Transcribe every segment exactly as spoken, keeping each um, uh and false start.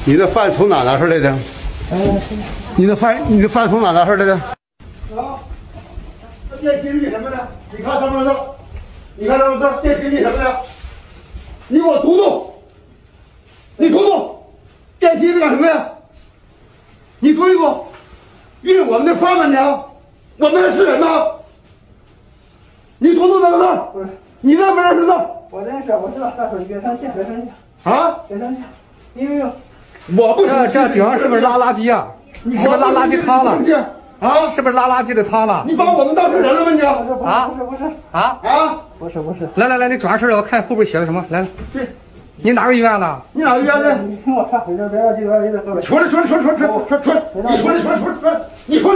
你的饭从哪拿出来的？ 嗯， 你的饭，你的饭从哪拿出来的？啊，这电梯是什么的？你看上面这，你看上面这电梯是什么的？你给我读读，你读读，电梯是干什么呀？你读一读，运我们的饭吗你？我们还是人吗？你读读那个字， 不是， 你认不认识字？ 我认识，我知道，大伙别生气，别生气， 啊， 别生气，因为我不这这顶上是不是拉垃圾啊？你是不是拉垃圾汤了？ 啊， 是不是拉垃圾的汤了？ 你把我们当成人了吗你？ 啊， 不是不是啊啊， 不是不是， 来来来，你转身让我看后边写的什么？来来， 对， 你哪个医院的？ 你哪个院的？ 你听我说，你这别让这个人在后边。 出来出来出来出来出来出来，你出来出来出来出来，你出来！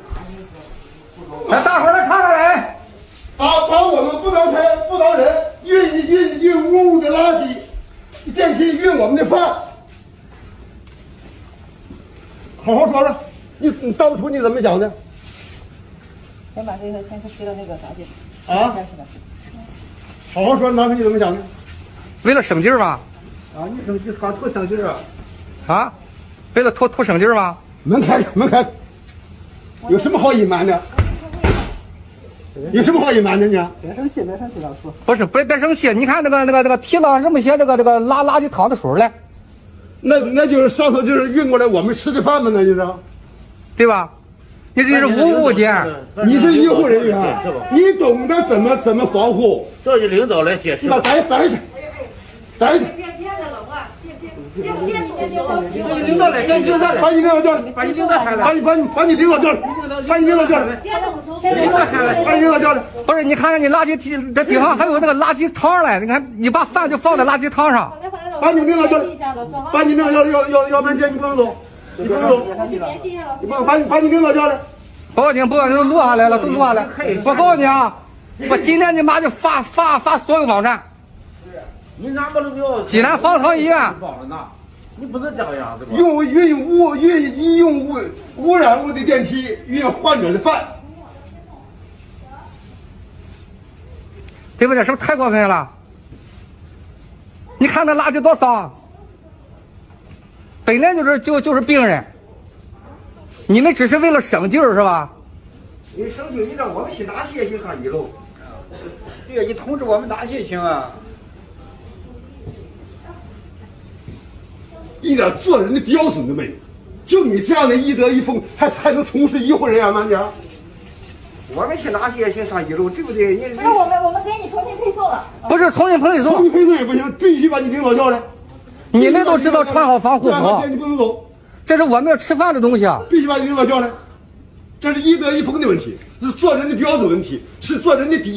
来，大伙儿来看看来。 把把我们不当人不当人，运运运污物的垃圾，电梯运我们的饭，好好说说，你你当初你怎么想的？ 先把这个先是推到那个啥去。 啊？好好说，当初你怎么想的？ 为了省劲儿吗？ 啊，你生气，他图省劲啊！ 啊？为了图图省劲儿吗？ 门开门开，有什么好隐瞒的？有什么好隐瞒的你？ 别生气，别生气，老师。 不是，别别生气。你看那个那个那个提了这么些那个那个拉垃圾汤的水来， 那那就是上头就是运过来我们吃的饭吗？那就是， 对吧？你这是无物件， 你是医护人员，你懂得怎么怎么防护。 这就领导来解释。 你把逮逮去，逮去。 领导来，叫你领导来， 把你领导叫来， 把你领导喊来， 把你把你把你领导叫来，把你领导叫来，把你领导叫来。 不是？你看看你垃圾地这地上还有那个垃圾汤嘞，你看你把饭就放在垃圾汤上。 把你领导叫来，把你领导要要要要不然今你不能走，你不能走，你把把你把你领导叫来。 报警，报警都录下来了，都录下来。我告诉你啊，我今天你妈就发发发所有网站。 你哪不能要？ 济南方舱医院。 你不能这样对吧？ 用运污运医用污污染物的电梯运患者的饭， 对不对？是不是太过分了？你看那垃圾多脏，本来就是就就是病人，你们只是为了省劲儿是吧？ 你省劲，你让我们去哪些行上一楼？对呀，你通知我们哪些行啊？ 一点做人的标准都没有。就你这样的医德一风，还才能从事医护人员吗？你？ 我们去哪些行上一楼，对不对？你不是我们，我们给你重新配送了。 不是重新配重送， 新配送也不行，必须把你领导叫来。 你们都知道穿好防护服， 你不能走， 这是我们要吃饭的东西啊。 必须把你领导叫来。这是医德一风的问题，是做人的标准问题，是做人的底。